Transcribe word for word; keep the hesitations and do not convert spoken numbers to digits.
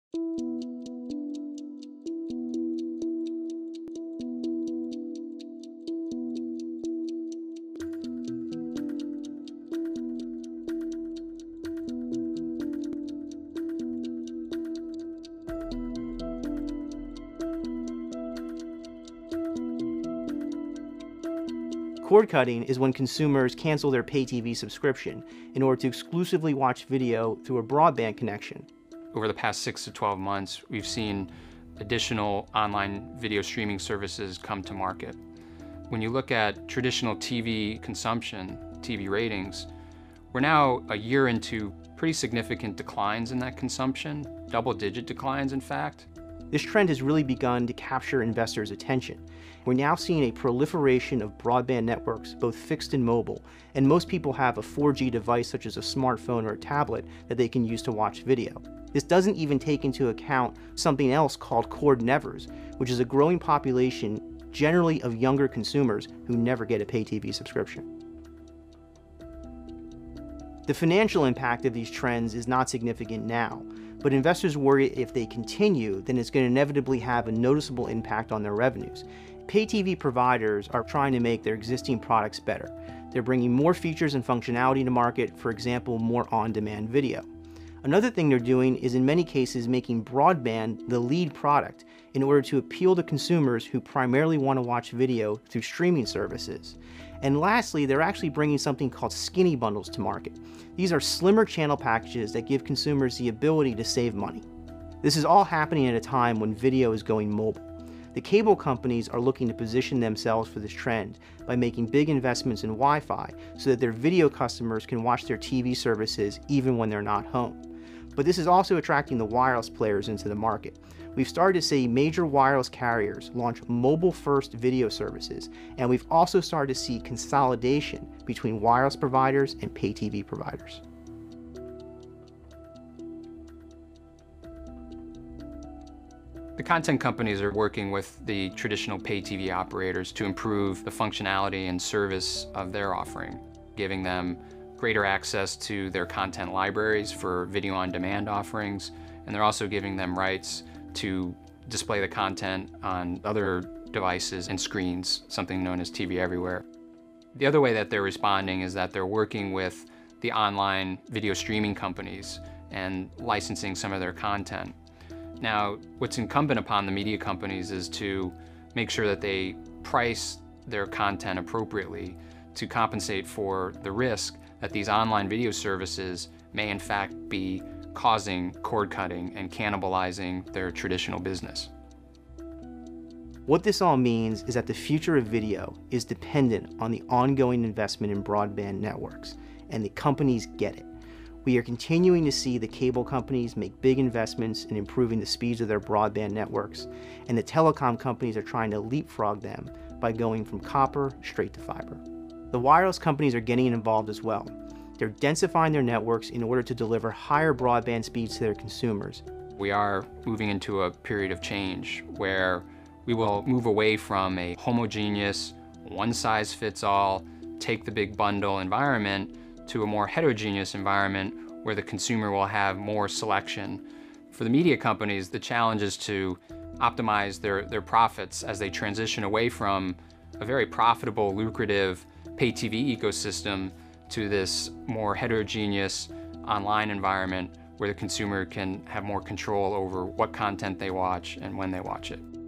Cord cutting is when consumers cancel their pay T V subscription in order to exclusively watch video through a broadband connection. Over the past six to twelve months, we've seen additional online video streaming services come to market. When you look at traditional T V consumption, T V ratings, we're now a year into pretty significant declines in that consumption, double-digit declines in fact. This trend has really begun to capture investors' attention. We're now seeing a proliferation of broadband networks, both fixed and mobile, and most people have a four G device such as a smartphone or a tablet that they can use to watch video. This doesn't even take into account something else called cord nevers, which is a growing population generally of younger consumers who never get a pay T V subscription. The financial impact of these trends is not significant now, but investors worry if they continue, then it's going to inevitably have a noticeable impact on their revenues. Pay T V providers are trying to make their existing products better. They're bringing more features and functionality to market, for example, more on-demand video. Another thing they're doing is in many cases making broadband the lead product in order to appeal to consumers who primarily want to watch video through streaming services. And lastly, they're actually bringing something called skinny bundles to market. These are slimmer channel packages that give consumers the ability to save money. This is all happening at a time when video is going mobile. The cable companies are looking to position themselves for this trend by making big investments in Wi-Fi so that their video customers can watch their T V services even when they're not home. But this is also attracting the wireless players into the market. We've started to see major wireless carriers launch mobile-first video services, and we've also started to see consolidation between wireless providers and pay T V providers. The content companies are working with the traditional pay T V operators to improve the functionality and service of their offering, giving them greater access to their content libraries for video on demand offerings, and they're also giving them rights to display the content on other devices and screens, something known as T V Everywhere. The other way that they're responding is that they're working with the online video streaming companies and licensing some of their content. Now, what's incumbent upon the media companies is to make sure that they price their content appropriately to compensate for the risk that these online video services may in fact be causing cord cutting and cannibalizing their traditional business. What this all means is that the future of video is dependent on the ongoing investment in broadband networks, and the companies get it. We are continuing to see the cable companies make big investments in improving the speeds of their broadband networks, and the telecom companies are trying to leapfrog them by going from copper straight to fiber. The wireless companies are getting involved as well. They're densifying their networks in order to deliver higher broadband speeds to their consumers. We are moving into a period of change where we will move away from a homogeneous, one-size-fits-all, take the big bundle environment to a more heterogeneous environment where the consumer will have more selection. For the media companies, the challenge is to optimize their, their profits as they transition away from a very profitable, lucrative pay T V ecosystem to this more heterogeneous online environment where the consumer can have more control over what content they watch and when they watch it.